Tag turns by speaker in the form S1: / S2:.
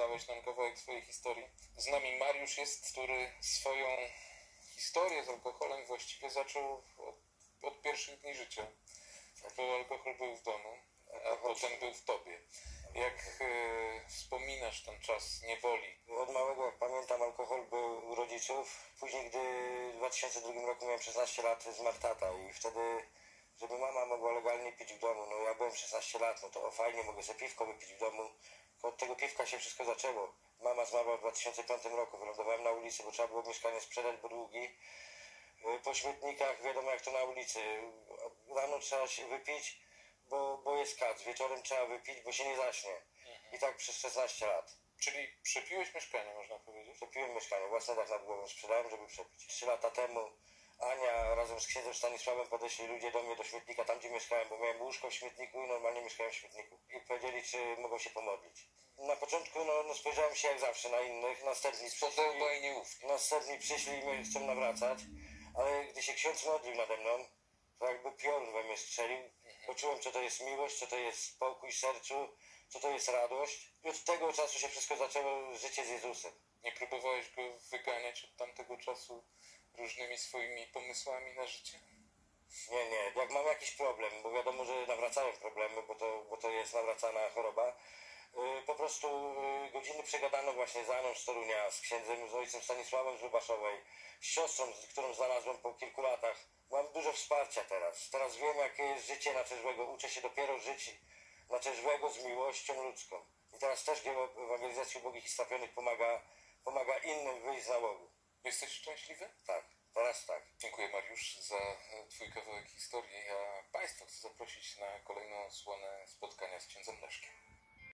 S1: dałeś nam kawałek swojej historii. Z nami Mariusz jest, który swoją historię z alkoholem właściwie zaczął od pierwszych dni życia. Bo alkohol był w domu, a potem był w tobie. Jak wspominasz ten czas niewoli?
S2: Od małego, jak pamiętam, alkohol był u rodziców. Później, gdy w 2002 roku miałem 16 lat, zmarł tata i wtedy, żeby mama mogła legalnie pić w domu, no ja byłem 16 lat, no to fajnie, mogę sobie piwko wypić w domu. Od tego piwka się wszystko zaczęło. Mama zmarła w 2005 roku, wylądowałem na ulicy, bo trzeba było mieszkanie sprzedać, bo długi. Po śmietnikach, wiadomo jak to na ulicy. Rano trzeba się wypić, bo jest kac. Wieczorem trzeba wypić, bo się nie zaśnie. I tak przez 16 lat.
S1: Czyli przepiłeś mieszkanie, można powiedzieć?
S2: Przepiłem mieszkanie, własne dach nad głową sprzedałem, żeby przepić. 3 lata temu Ania razem z księdzem Stanisławem podeszli ludzie do mnie do śmietnika, tam gdzie mieszkałem, bo miałem łóżko w śmietniku i normalnie mieszkałem w śmietniku. I powiedzieli, czy mogą się pomodlić. Na początku no spojrzałem się jak zawsze na innych, następni przyszli i mnie chcą nawracać, ale gdy się ksiądz modlił nade mną, to jakby piorun we mnie strzelił, poczułem, co to jest miłość, co to jest spokój w sercu, co to jest radość. I od tego czasu się wszystko zaczęło, życie z Jezusem.
S1: Nie próbowałeś go wyganiać od tamtego czasu różnymi swoimi pomysłami na życie?
S2: Nie. Jak mam jakiś problem, bo wiadomo, że nawracałem problemy, bo to jest nawracana choroba, po prostu godziny przegadano właśnie z Aną z Torunia, z księdzem, z ojcem Stanisławem z Lubaszowej, z siostrą, którą znalazłem po kilku latach. Mam dużo wsparcia teraz. Teraz wiem, jakie jest życie na trzeźwego. Uczę się dopiero żyć na trzeźwego z miłością ludzką. I teraz też dzieło ewangelizacji ubogich i strapionych pomaga innym wyjść z nałogu.
S1: Jesteś szczęśliwy?
S2: Tak, teraz tak.
S1: Dziękuję Mariusz za twój kawałek historii, a Państwa chcę zaprosić na kolejną odsłonę spotkania z księdzem Leszkiem.